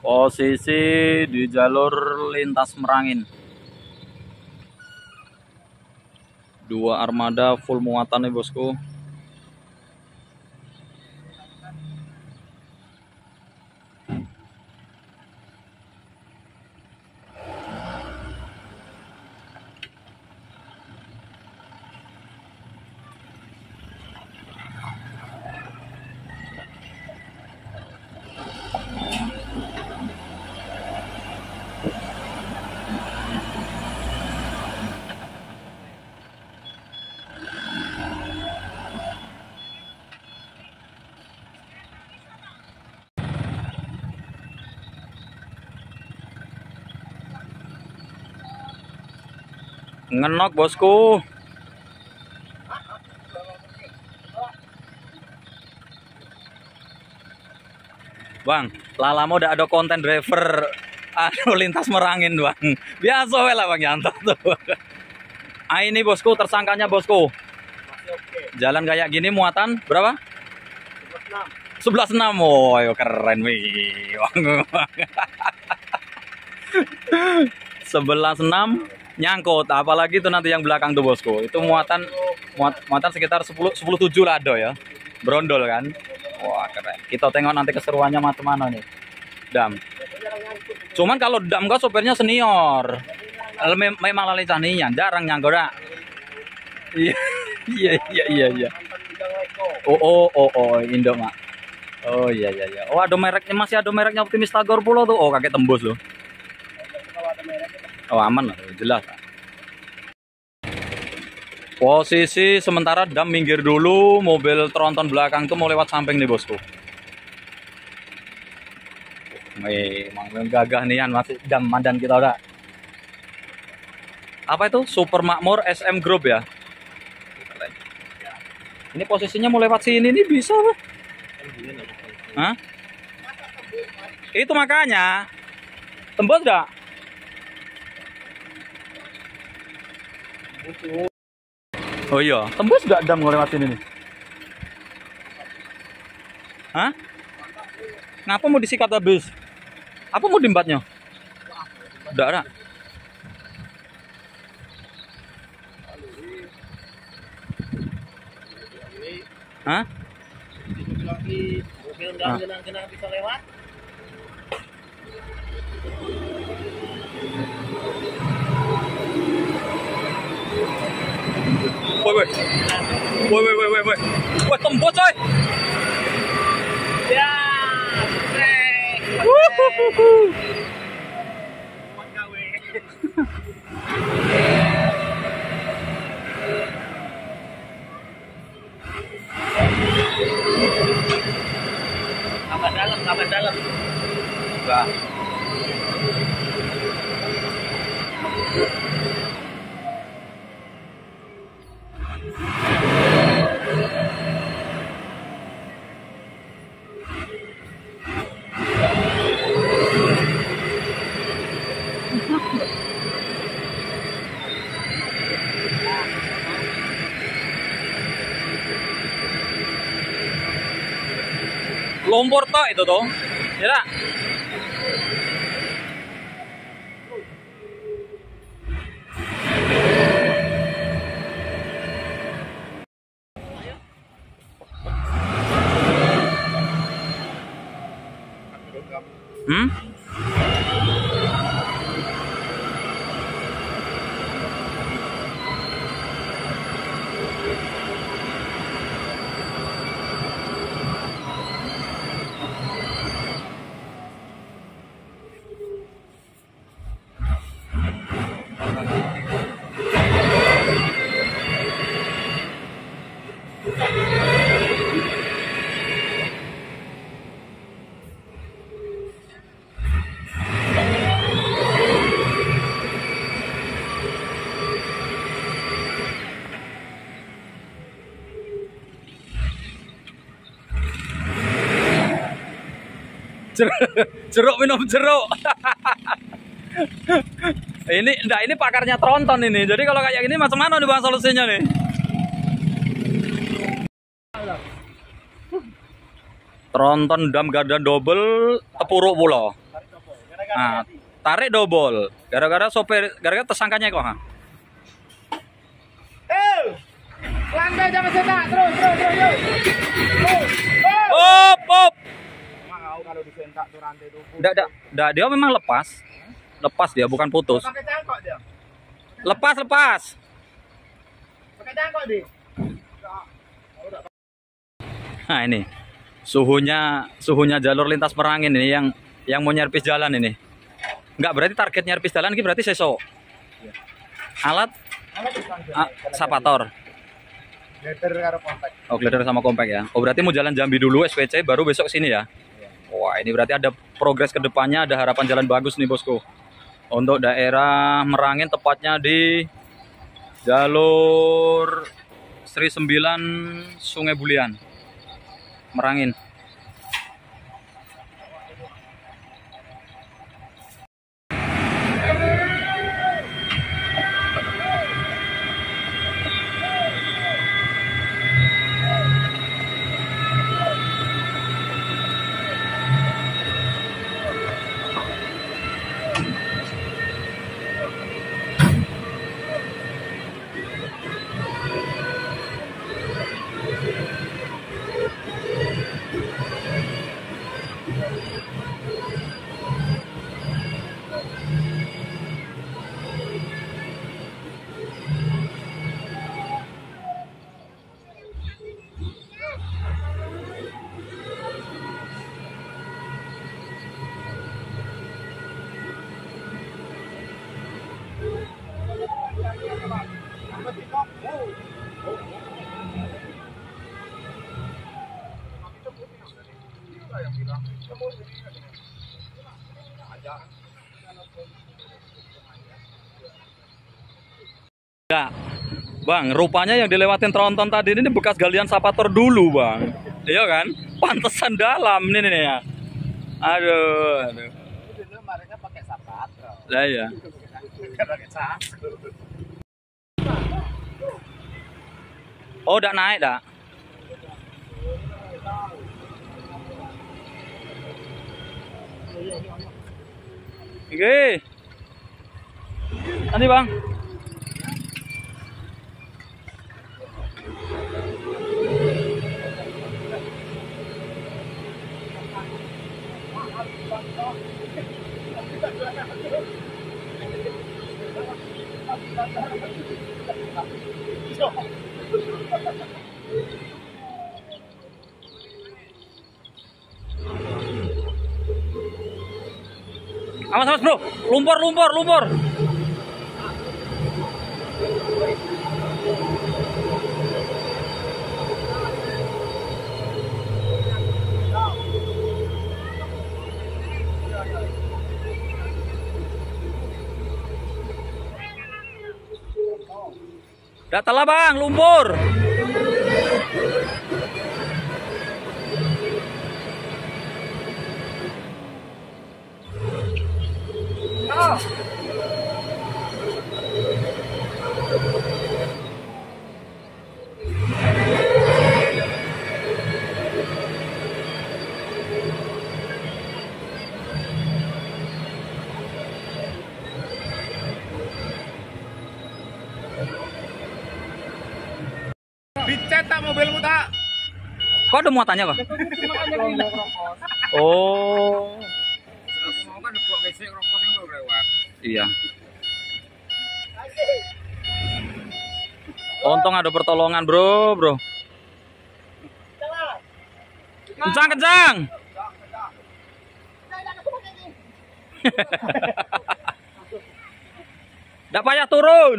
Posisi di jalur lintas Merangin. Dua armada full muatan nih bosku. Ngenok bosku. Bang, lalamu udah ada konten driver lintas Merangin bang. Biasa we lah bang Yanto tuh. Ah ini bosku tersangkanya bosku. Jalan kayak gini muatan berapa? 11,6. Oh, keren wih. 11,6 nyangkut, apalagi itu nanti yang belakang tuh bosku. Itu muatan sekitar 10,7 lah do ya. Brondol kan. Wah, keren. Kita tengok nanti keseruannya macam mana nih. Dam. Cuman kalau dam kau sopirnya senior. Memang lali tanian, jarang nyangkut dah. Iya. Oh, Indo mak. Oh iya. Oh, ada mereknya, masih ada mereknya Optimis Tagor Pulau tuh. Oh, kaget tembus loh. Oh, aman lah, jelas. Posisi sementara dam minggir dulu, mobil tronton belakang tuh mau lewat samping nih bosku. Emang gagah nian masih dam mandan kita udah. Apa itu? Super Makmur SM Group ya. Ini posisinya mau lewat sini nih bisa apa? Hah? Itu makanya tembus gak? Oh iya, tembus gak dam lewat sini nih? Hah? Ngapa mau disikat habis? Apa mau dimbatnya? Udah ada. Hah? Mobil bisa lewat. Woi. Wah, tembus coy. Ya. Sampai dalam. Enggak. Lompor toh itu tuh. Ya. Jeruk minum jeruk. Ini pakarnya tronton ini. Jadi kalau kayak gini macam mana nih bang solusinya nih? Tronton dam garda double tepuruk pula. Nah, tarik double. Gara-gara tersangkanya kok, ha? Lantai jangan setak, terus. Op. Mau kalau disentak tuh rantai tuh. Nggak, dia memang lepas. Lepas dia, bukan putus. Pakai cangkok dia. Lepas. Pakai cangkok dia. Nah, ini. Suhunya jalur lintas Merangin ini yang mau nyerpis jalan ini. Enggak, berarti target nyerpis jalan ini berarti sesok. Alat sapator. Glider karo kompak. Oh, glider sama kompak ya. Oh, berarti mau jalan Jambi dulu SPC baru besok sini ya. Wah, ini berarti ada progres ke depannya, ada harapan jalan bagus nih, Bosku. Untuk daerah Merangin tepatnya di jalur Sri 9 Sungai Bulian. Merangin. Ya, Bang, rupanya yang dilewatin tronton tadi ini bekas galian sapator dulu, Bang. Iya kan? Pantesan dalam ini nih ya. Aduh. Dulu kemarinnya pakai sapator. Lah ya. Pakai sapu. Oh, udah naik dah. Oke. Nanti, Bang. Awas, Bro. Lumpur. Datanglah, Bang, lumpur. Dicetak mobilmu tak? Kok ada muatannya, Bang? Oh. Iya. Untung ada pertolongan, bro. Kencang. Nggak payah turun.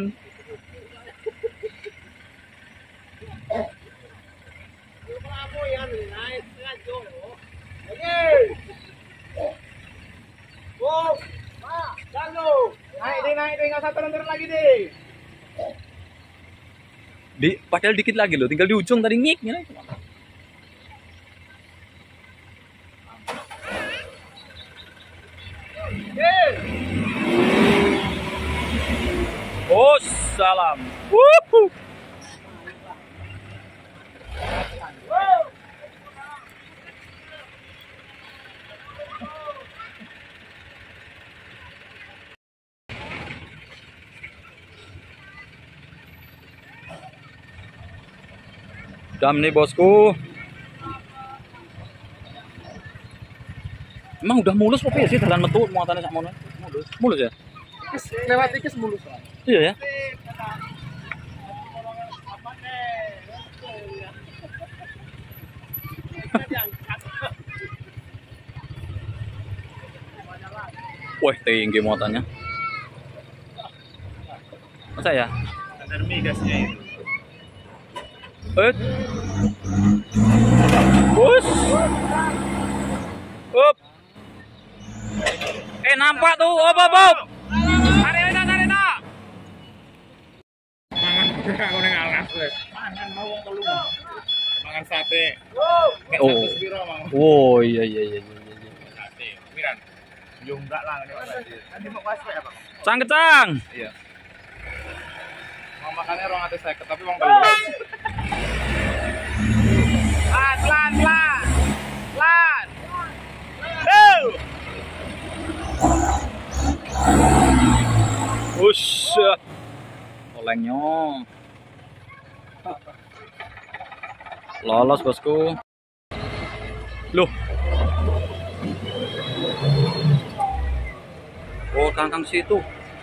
Naik deh, nggak usah turun lagi deh. Padahal dikit lagi loh, tinggal di ujung tadi ngiknya. Oh, salam. Wuhu. Jam nih bosku. Emang udah mulus kok ya sih jalan metu muatannya sak mono. Mulus. Mulus ya? Lewat iki mulus. Iya ya. Wah, tinggi muatannya. Masa ya? Ada migasnya itu. Bus. Up. Nampak tuh. Op. Tarik nak. Mangan ning alas kowe. Mangan mau wong telu. Mangan sate. Nek Oh. satu piro mang. Oh iya. Sate. Piran? Yo enggak lah ngene Mas. Nanti mau pas apa? Kecang. Iya. Mau makannya 250 tapi wong telu. Pelan. Ush. Olengnya. Lolos bosku. Loh. Oh, kangkang situ.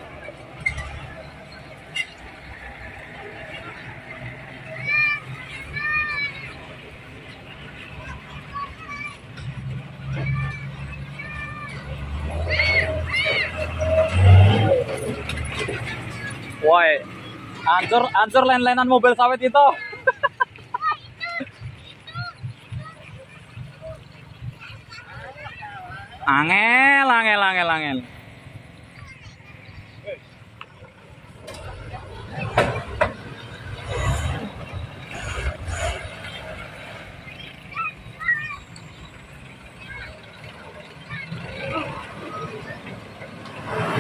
Woi, ancur lain-lainan mobil sawit itu. Angel.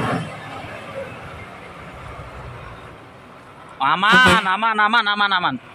Aman.